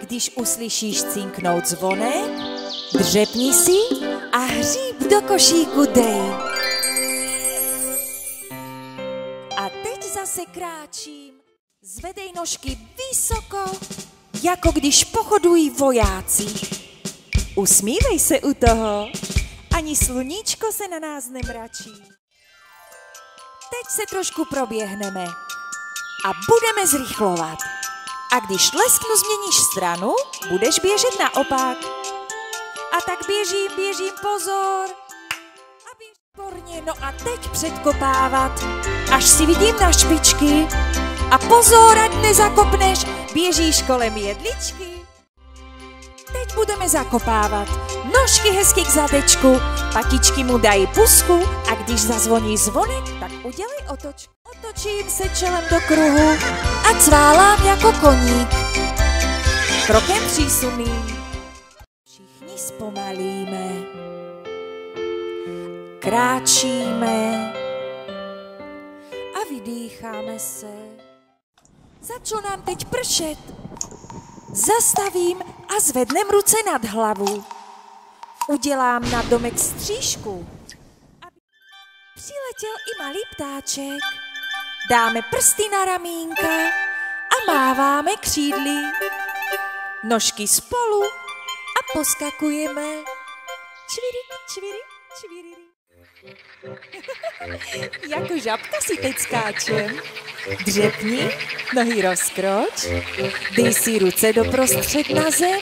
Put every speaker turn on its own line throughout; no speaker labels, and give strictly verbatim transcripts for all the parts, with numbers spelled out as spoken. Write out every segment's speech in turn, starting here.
když uslyšíš cinknout zvonek, dřepni si a hříb do košíku dej. A teď zase kráčím, zvedej nožky vysoko, jako když pochodují vojáci. Usmívej se u toho, ani sluníčko se na nás nemračí. Teď se trošku proběhneme a budeme zrychlovat. A když lesknu změníš stranu, budeš běžet naopak. A tak běžím, běžím, pozor. A běž porně, no a teď předkopávat, až si vidím na špičky. A pozor, ať nezakopneš, běžíš kolem jedličky. Teď budeme zakopávat, nožky hezky k zadečku, patičky mu dají pusku a když zazvoní zvonek, tak udělej otočku. Otočím se čelem do kruhu a cválám jako koník. Krokem přísumným všichni zpomalíme. Kráčíme a vydýcháme se. Začalo nám teď pršet. Zastavím a zvednem ruce nad hlavu. Udělám na domek střížku, aby přiletěl i malý ptáček. Dáme prsty na ramínka a máváme křídly. Nožky spolu a poskakujeme. Čvirik, čvirik, čvirik. Jako žabka si teď skáčem. Dřepni, nohy rozkroč, dej si ruce doprostřed na zem.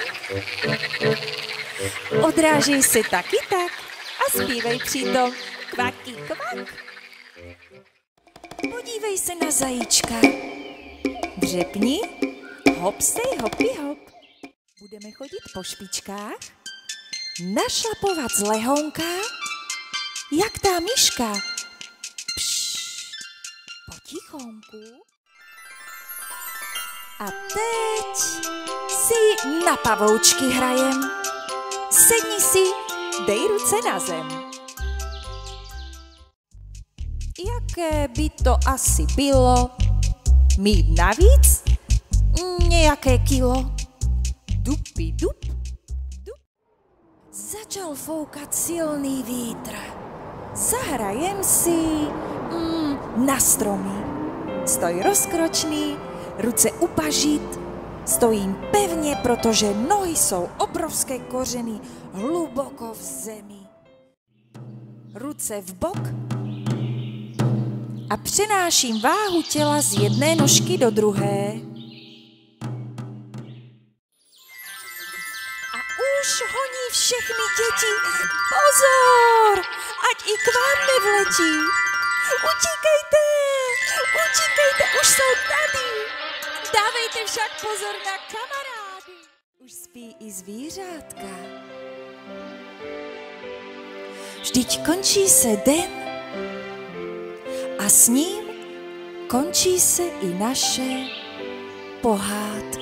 Odrážej se taky tak a zpívej přitom kvaky kvak. Podívej se na zajíčka. Dřepni, hopsej, hopi hop. Budeme chodit po špičkách, našlapovat z lehonka, jak ta myška. Pšš, potichonku. A teď si na pavoučky hrajem. Sedni si, dej ruce na zem. Jaké by to asi bylo mít navíc nějaké kilo? Dupi, dup, dup. Začal foukat silný vítr. Zahrajem si mm, na stromy. Stoj rozkročný, ruce upažit. Stojím pevně, protože nohy jsou obrovské kořeny hluboko v zemi. Ruce v bok a přenáším váhu těla z jedné nožky do druhé. A už honí všechny děti. Pozor, ať i k vám nevletí. Utíkejte, utíkejte, už jsou tady. Dávejte však pozor na kamarády. Už spí i zvířátka. Vždyť končí se den a s ním končí se i naše pohádka.